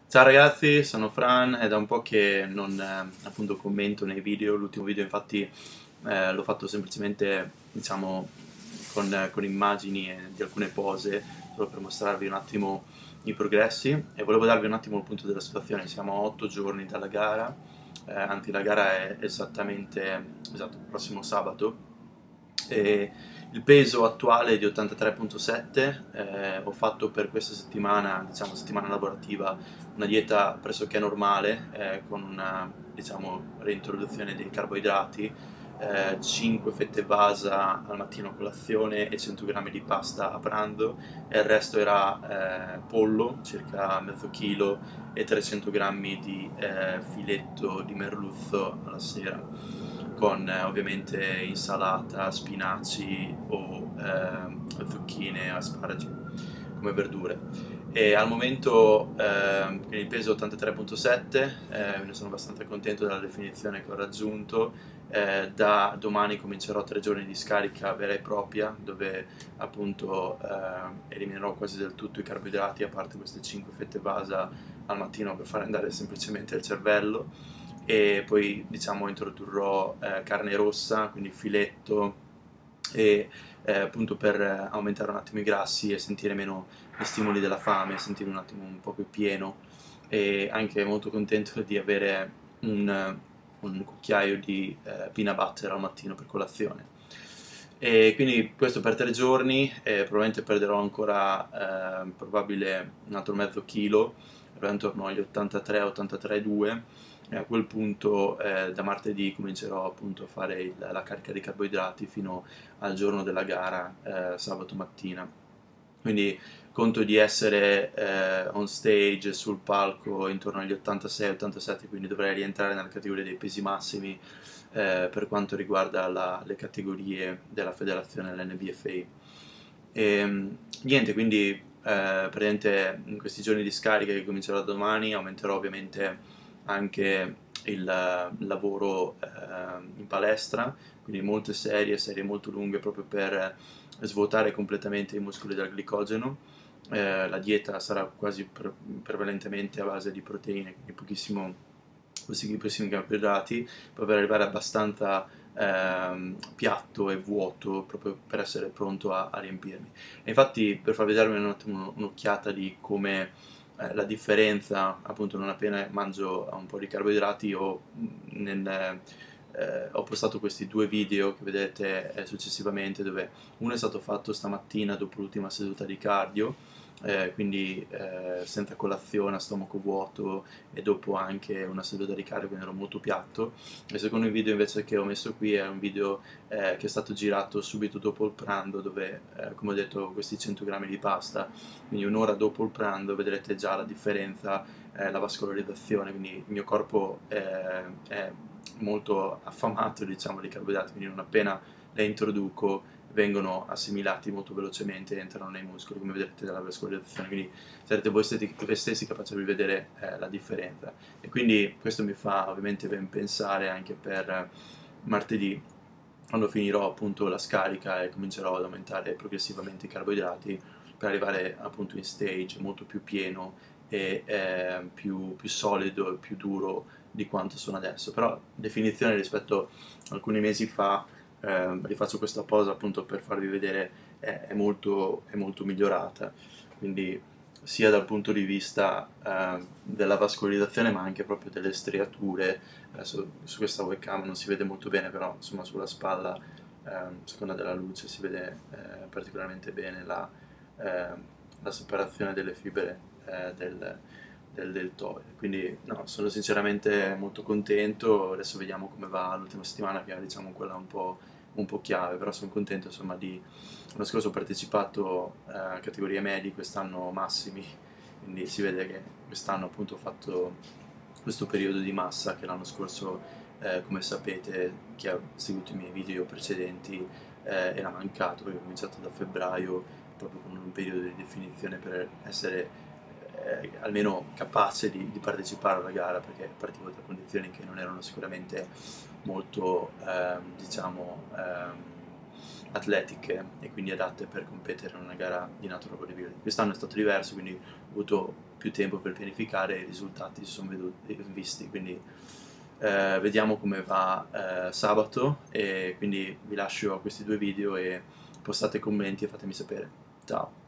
Ciao ragazzi, sono Fran, è da un po' che non appunto commento nei video. L'ultimo video infatti l'ho fatto semplicemente diciamo con immagini di alcune pose, solo per mostrarvi un attimo i progressi e volevo darvi un attimo il punto della situazione. Siamo a 8 giorni dalla gara, anzi la gara è esattamente esatto, il prossimo sabato e il peso attuale è di 83,7. Ho fatto per questa settimana, diciamo settimana lavorativa, una dieta pressoché normale, con una diciamo, reintroduzione dei carboidrati, 5 fette basa al mattino a colazione e 100 grammi di pasta a pranzo, e il resto era pollo, circa mezzo chilo, e 300 grammi di filetto di merluzzo alla sera, con ovviamente insalata, spinaci o zucchine, asparagi come verdure. E al momento quindi peso 83,7, ne sono abbastanza contento della definizione che ho raggiunto. Da domani comincerò 3 giorni di scarica vera e propria, dove appunto eliminerò quasi del tutto i carboidrati, a parte queste 5 fette basa al mattino per far andare semplicemente il cervello, e poi diciamo introdurrò carne rossa, quindi filetto, e appunto per aumentare un attimo i grassi e sentire meno gli stimoli della fame, sentire un attimo un po' più pieno, e anche molto contento di avere un cucchiaio di peanut butter al mattino per colazione. E quindi questo per 3 giorni, probabilmente perderò ancora probabile un altro mezzo chilo, intorno agli 83-83,2, e a quel punto da martedì comincerò appunto a fare la carica di carboidrati fino al giorno della gara, sabato mattina. Quindi conto di essere on stage sul palco intorno agli 86-87, quindi dovrei rientrare nella categoria dei pesi massimi per quanto riguarda le categorie della federazione dell'NBFA. Niente, quindi praticamente in questi giorni di scarica che comincerò da domani aumenterò ovviamente anche il lavoro in palestra, quindi molte serie molto lunghe proprio per svuotare completamente i muscoli dal glicogeno. La dieta sarà quasi prevalentemente a base di proteine, quindi pochissimi carboidrati, per arrivare abbastanza piatto e vuoto proprio per essere pronto a riempirmi. E infatti, per farvi dare un attimo un'occhiata di come la differenza, appunto, non appena mangio un po' di carboidrati, ho postato questi 2 video che vedete successivamente, dove uno è stato fatto stamattina dopo l'ultima seduta di cardio, quindi senza colazione, a stomaco vuoto, e dopo anche una seduta di cardio, quindi ero molto piatto. Il secondo video invece che ho messo qui è un video che è stato girato subito dopo il pranzo, dove come ho detto questi 100 grammi di pasta, quindi un'ora dopo il pranzo vedrete già la differenza, la vascolarizzazione, quindi il mio corpo è molto affamato, diciamo, di carboidrati, quindi non appena le introduco vengono assimilati molto velocemente e entrano nei muscoli, come vedete dalla vascolarizzazione, quindi sarete voi stessi capaci di vedere la differenza. E quindi questo mi fa ovviamente ben pensare anche per martedì, quando finirò appunto la scarica e comincerò ad aumentare progressivamente i carboidrati, per arrivare appunto in stage molto più pieno e più solido e più duro di quanto sono adesso. Però definizione rispetto a alcuni mesi fa, rifaccio questa posa appunto per farvi vedere, è molto migliorata, quindi sia dal punto di vista della vascolarizzazione, ma anche proprio delle striature. Adesso su questa webcam non si vede molto bene, però insomma sulla spalla, a seconda della luce, si vede particolarmente bene la separazione delle fibre del deltoide. Quindi no, sono sinceramente molto contento. Adesso vediamo come va l'ultima settimana, che è diciamo quella un po' chiave, però sono contento insomma di... L'anno scorso ho partecipato a categorie medie, quest'anno massimi, quindi si vede che quest'anno appunto ho fatto questo periodo di massa che l'anno scorso, come sapete, chi ha seguito i miei video precedenti, era mancato, perché ho cominciato da febbraio proprio con un periodo di definizione per essere almeno capace di partecipare alla gara, perché partivo da condizioni che non erano sicuramente molto, diciamo, atletiche e quindi adatte per competere in una gara di natural bodybuilding. Quest'anno è stato diverso, quindi ho avuto più tempo per pianificare e i risultati si sono visti, quindi vediamo come va sabato, e quindi vi lascio a questi 2 video e postate commenti e fatemi sapere. Ciao!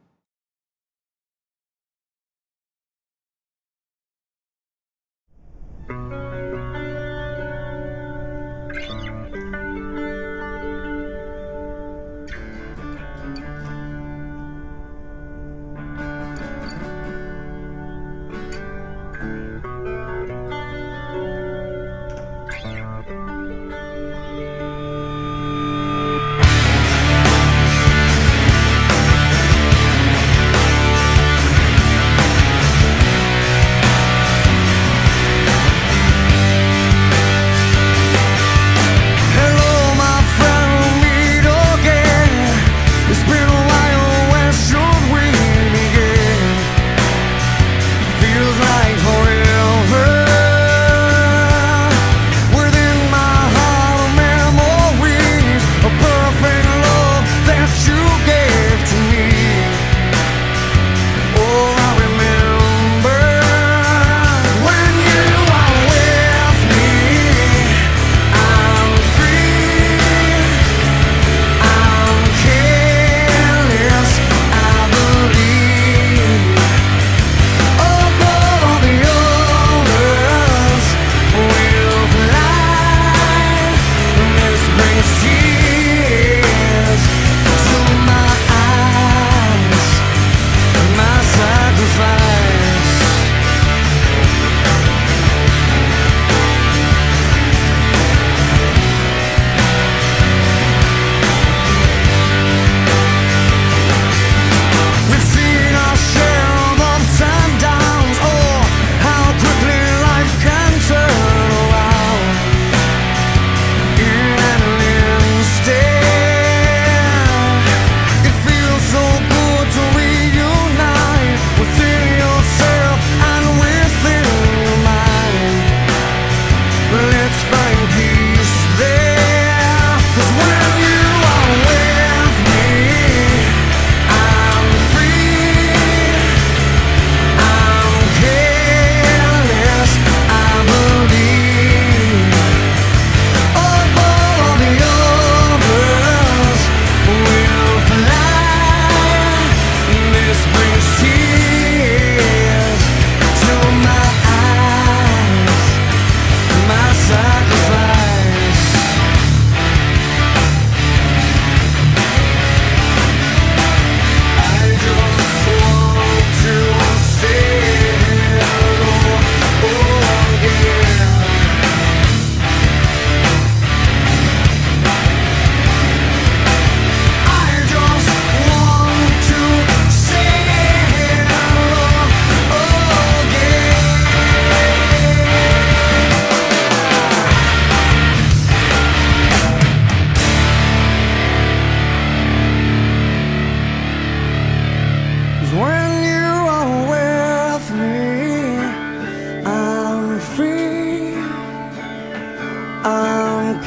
I'm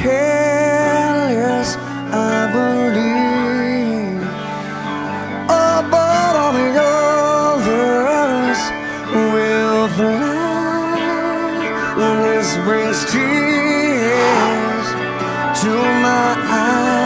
careless, I believe. Above all the others will fly. And this brings tears to my eyes.